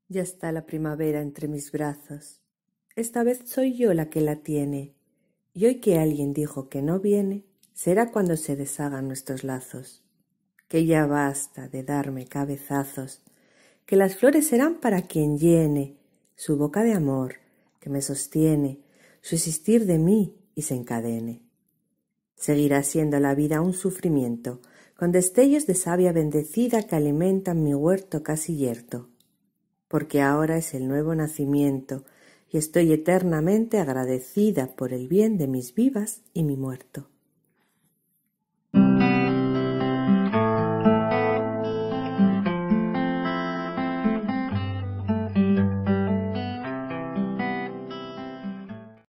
Ya está la primavera entre mis brazos. Esta vez soy yo la que la tiene, y hoy que alguien dijo que no viene, será cuando se deshagan nuestros lazos. Que ya basta de darme cabezazos, que las flores serán para quien llene su boca de amor, que me sostiene, su existir de mí y se encadene. Seguirá siendo la vida un sufrimiento, con destellos de savia bendecida que alimentan mi huerto casi yerto, porque ahora es el nuevo nacimiento y estoy eternamente agradecida por el bien de mis vivas y mi muerto.